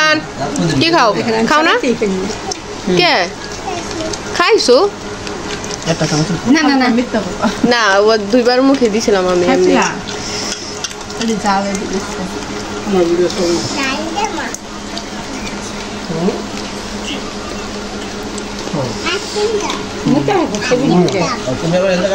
মুস্কান কি খাও খাও না কে খাইছো না না না মিথ্যা কথা না ও দুইবার মুখে দিছিলাম আমি এমনি আরে জালে দিছে আমার ভিডিও সব নাই দে মা আচ্ছা মুখে মুখে দিছে তুমি এবার এন্ড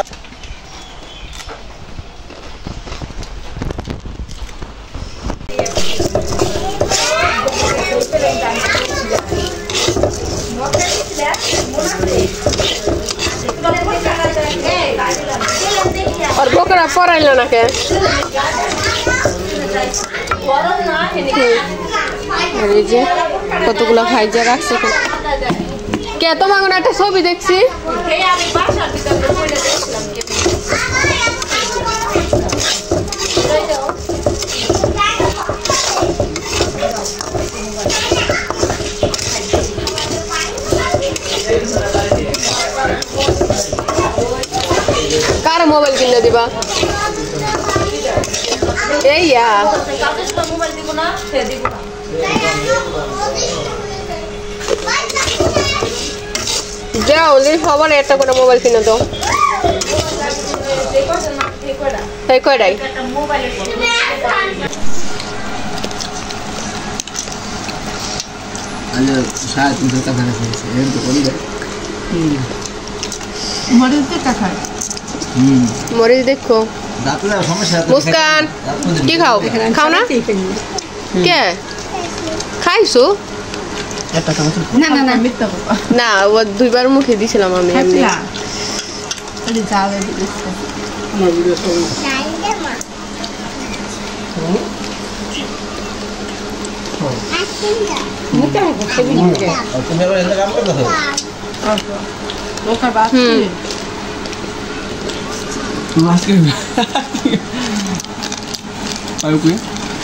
और बोकरा पराइलो ना के अरे जे কতগুলা ভাইজা রাখছে কে তোমাকে না একটা ছবি দেখছি আমি বাসার ভিতরে বলে দেখলাম কে कार मोबाइल किन दिबा ए या मोबाइल दिबो ना से दिबो যাও লি খবর একটা করে মোবাইল কিনে দাও এই কয়টাই আরে শায়দ তুমি টাকা না দিয়েছে এর তো বলি দে মরিচ দিয়ে খায় মরিচ দেখো দাঁতটা সমস্যা মুস্কান কি খাও খাও না কে খাইছো একটা কাজ না না না মিথ্যা কথা না ও দুইবার মুখে দিছিলাম আমি এমনি আরে জালে দিছে আমার ভিডিও সব নাই দে মা মুখে মুখে দিছে তুমি এবার এন্ড কাম করতে হবে আচ্ছা ওকা বাত তুমি আজকে আয় কই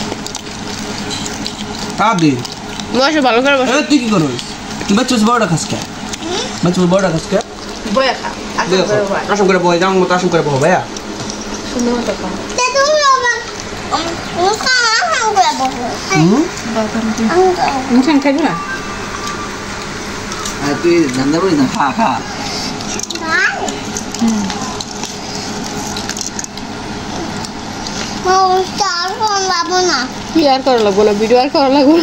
আদি মশা ভালো করে বসো তুই কি করছিস তুই বাচ্চাস বড়টা খাস কে বাচ্চাস বড়টা খাস কে বয়া খা আসম করে বয় যাও মত আসম করে বয় ভাইয়া শুনো তো কা তে তুমি বাবা মুখা আসম করে বসো মুখা খাবি না আর তুই ধান্দা করিস না খা খা চার ফোন পাবো না কি আর করা লাগবো না ভিডিও আর করা লাগবো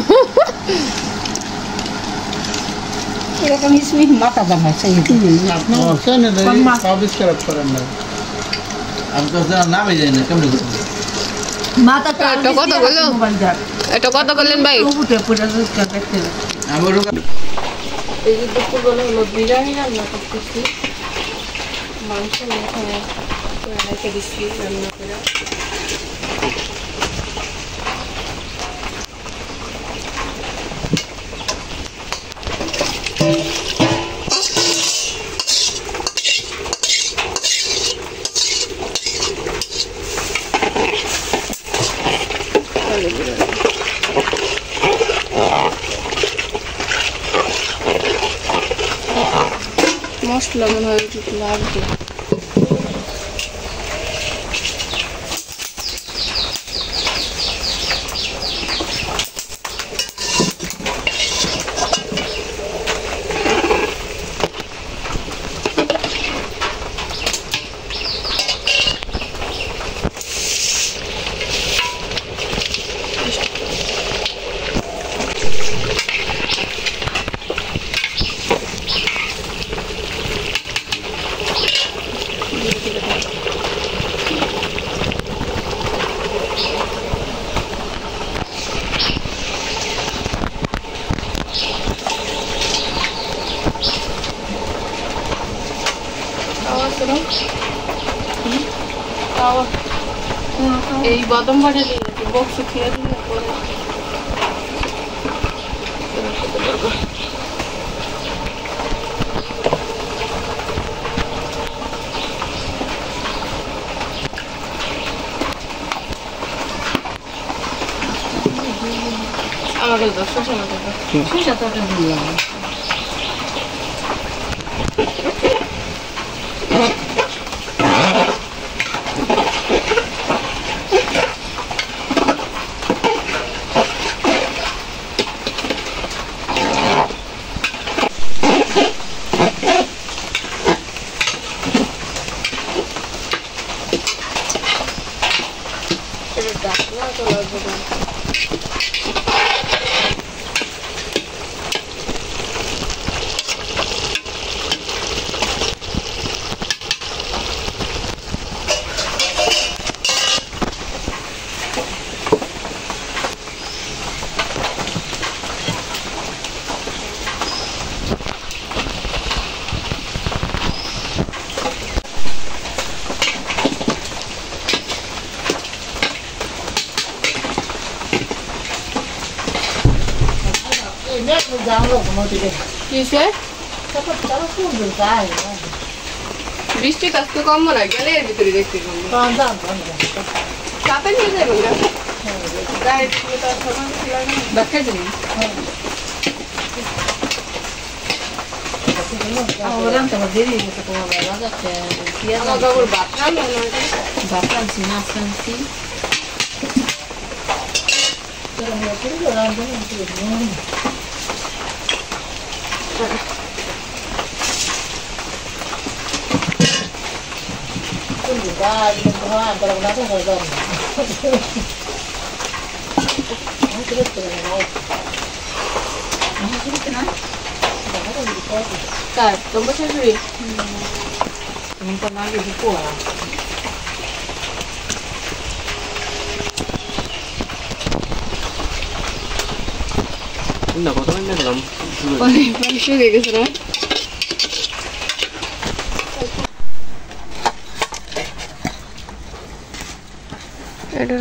এরকম ইসমি মাথা দামা চাই সাবস্ক্রাইব করেন না আমি তো নামই জানি না কেমন মাথা এটা কত বললো এটা কত বললেন ভাই উঠে পড়ে দেখতে আমার এই যে দুপুরবেলা হলো বিরিয়ানি রান্না করতেছি মাংস রেখে দিচ্ছি রান্না করে মশলা মনে হয় একটু লাগবে এই বাদাম বাড়ি দিয়েছি বক্স খেয়ে দিলে পরে আমাকে দশ শসা দিলাম কিসে বৃষ্টি তো আজকে কম না গেলে এর ভিতরে দেখতে চাপে নিয়ে যাবো দেখা যাবে তোমার শাশুড়ি শুকিয়ে গেছে না এটা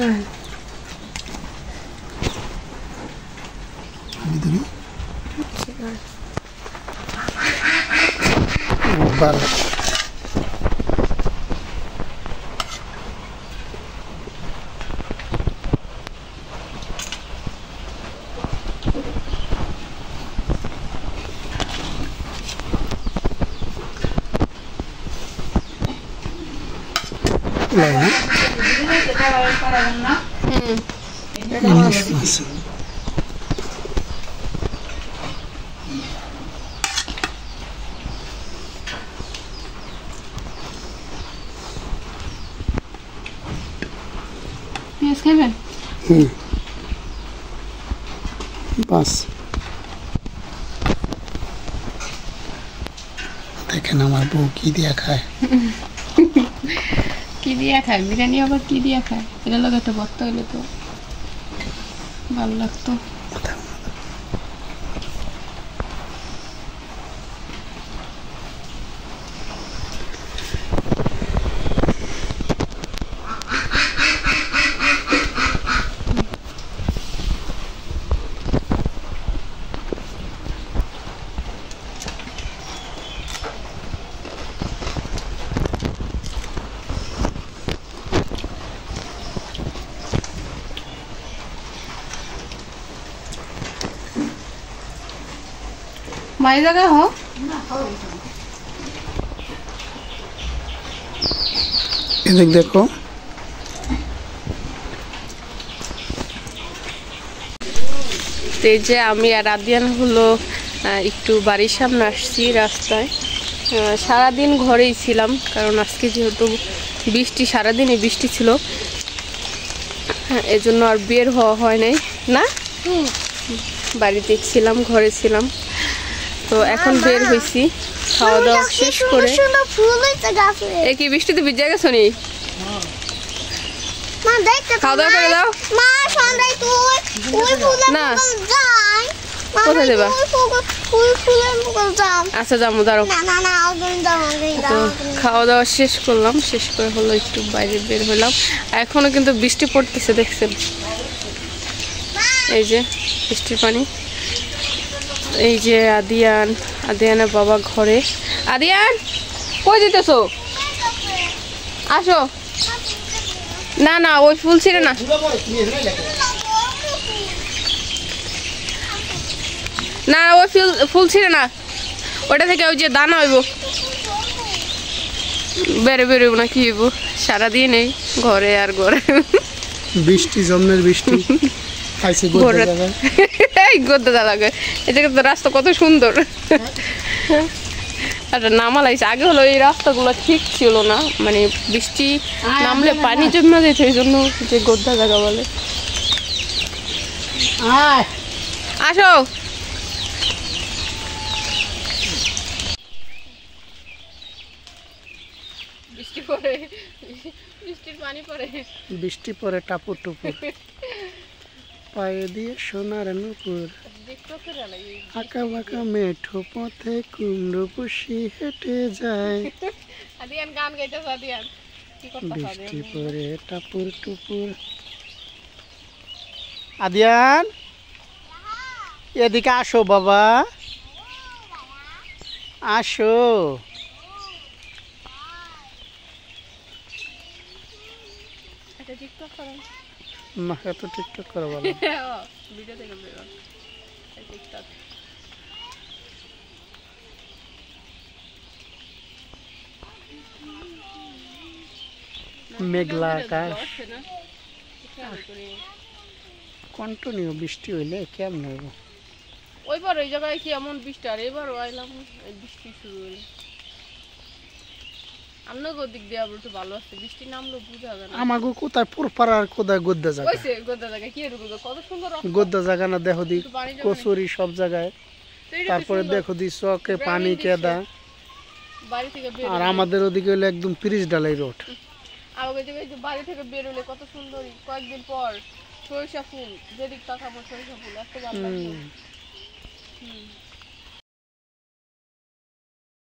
পেঁয়াজ খাবেন বাস দেখেন আমার বউ কি দিয়া খায় কি দিয়া খায় বিরিয়ানি আবার কি দিয়া খায় এটা লোক একটা ভর্তা হইলে তো ভালো লাগতো माई जगह हो এদিক দেখো এই যে আমি আর আদিয়ান হলো একটু বাড়ির সামনে আসছি রাস্তায় সারাদিন ঘরেই ছিলাম কারণ আজকে যেহেতু বৃষ্টি সারাদিনই বৃষ্টি ছিল এজন্য আর বের হওয়া হয় নাই না বাড়িতে ছিলাম ঘরে ছিলাম তো এখন বের হইছি খাওয়া দাওয়া শেষ করে এ কি বৃষ্টিতে ভিজে গেছো নি খাওয়া দাওয়া করে দাও না কোথায় দেবা আচ্ছা যাবো দাঁড়াও তো খাওয়া দাওয়া শেষ করলাম শেষ করে হলো একটু বাইরে বের হলাম এখনো কিন্তু বৃষ্টি পড়তেছে দেখছেন এই যে বৃষ্টির পানি এই যে আদিয়ানের বাবা ঘরে আদিয়ান কই দিতেছো আসো না না ওই ফুল ছিঁড়ে না না ওই ফুল ছিঁড়ে না ওটা থেকে ওই যে দানা হইব বেরোব না কি হইব সারাদিন এই ঘরে আর ঘরে বৃষ্টি জন্মের বৃষ্টি খাইছি গদ্দা দাদা এই জায়গা তো রাস্তা কত সুন্দর একটা নামা লাগছে আগে হলো এই রাস্তাগুলো ঠিক ছিল না মানে বৃষ্টি নামলে পানি জমে যেত এই জন্য যে গদ্দা জায়গা বলে আসো বৃষ্টি পরে টাপুর টুপুর পায়ে দিয়ে সোনার নুপুর আঁকা বাঁকা মেঠো পথে কুমড়ো পুষি হেঁটে যায় বৃষ্টি পরে টাপুর টুপুর আদিয়ান এদিকে আসো বাবা, আসো। একটা টিকটক করেন। না এত টিকটক করো বলো। ভিডিও থেকে বের হন। টিকটক মেঘলা আকাশ, আছে না? খেয়াল করি। কন্টিনিউ বৃষ্টি হইলে কেমন হইব? ওইবার ওই জায়গায় কি এমন বৃষ্টি, আর এবারও আইলাম এই বৃষ্টি শুরু হইলো। আপনাকে ওদিক দিয়ে আবার একটু ভালো আছে, বৃষ্টি নামলো বুঝা যায় না। আমাগো কোথায় পুরপাড়া আর কোথায় গদ্দা জায়গা, ওইসে গোদা জায়গা কি এরকম কত সুন্দর রাস্তা। গদ্দা জায়গা না দেখো দি একটু পানি জমে কচুরি সব জায়গায়, তো এইটা তো তারপরে সুন্দর। দেখো দি চকে পানি গ্রামীণ দৃশ্য। কেদা। বাড়ি থেকে বের আর হলে- আমাদের ওদিকে হলো একদম 30 ডালাই রোড। আমাকে যে এই যে বাড়ি থেকে বের হলে কত সুন্দর, কয়েকদিন পর সরিষা ফুল, যেদিক তাকাবো সরিষা ফুল, এত ভালো লাগবে। হুম। হুম।